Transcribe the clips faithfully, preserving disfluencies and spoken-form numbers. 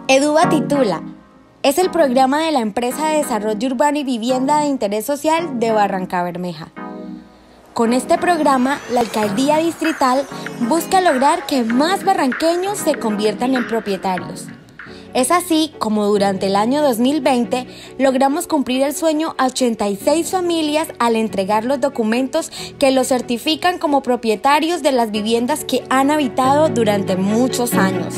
EDUBA Titula es el programa de la Empresa de Desarrollo Urbano y Vivienda de Interés Social de Barrancabermeja. Con este programa, la Alcaldía Distrital busca lograr que más barranqueños se conviertan en propietarios. Es así como durante el año dos mil veinte logramos cumplir el sueño a ochenta y seis familias al entregar los documentos que los certifican como propietarios de las viviendas que han habitado durante muchos años.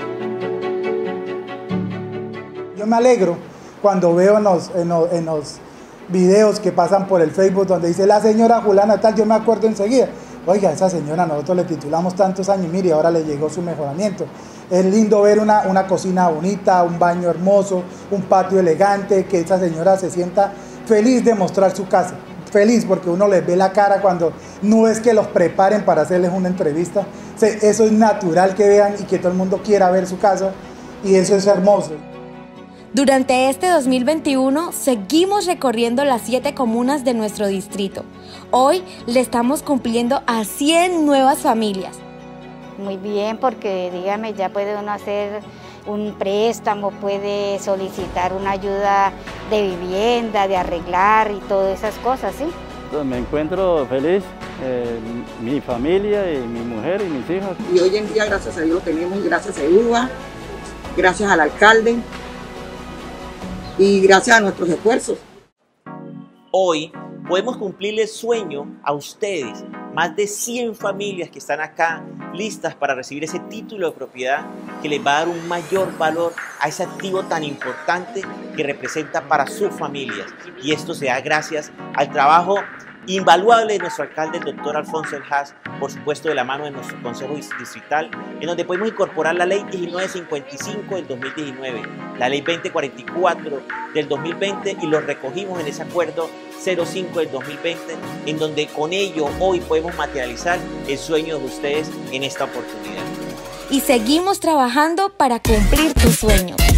Yo me alegro cuando veo en los, en los, en los videos que pasan por el Facebook donde dice la señora Julana tal, yo me acuerdo enseguida. Oiga, esa señora nosotros le titulamos tantos años, mire, ahora le llegó su mejoramiento. Es lindo ver una, una cocina bonita, un baño hermoso, un patio elegante, que esa señora se sienta feliz de mostrar su casa. Feliz porque uno les ve la cara cuando no es que los preparen para hacerles una entrevista. Eso es natural que vean y que todo el mundo quiera ver su casa y eso es hermoso. Durante este dos mil veintiuno seguimos recorriendo las siete comunas de nuestro distrito. Hoy le estamos cumpliendo a cien nuevas familias. Muy bien, porque dígame, ya puede uno hacer un préstamo, puede solicitar una ayuda de vivienda, de arreglar y todas esas cosas, ¿sí? Me encuentro feliz, eh, mi familia y mi mujer y mis hijos. Y hoy en día, gracias a Dios, lo tenemos, gracias a EDUBA, gracias al alcalde y gracias a nuestros esfuerzos. Hoy podemos cumplirle el sueño a ustedes, más de cien familias que están acá listas para recibir ese título de propiedad que les va a dar un mayor valor a ese activo tan importante que representa para sus familias. Y esto se da gracias al trabajo invaluable de nuestro alcalde, el doctor Alfonso El Haas, por supuesto de la mano de nuestro Consejo Distrital, en donde podemos incorporar la Ley diecinueve cincuenta y cinco del dos mil diecinueve, la Ley veinte cuarenta y cuatro del dos mil veinte y los recogimos en ese acuerdo cero cinco del dos mil veinte, en donde con ello hoy podemos materializar el sueño de ustedes en esta oportunidad. Y seguimos trabajando para cumplir tus sueños.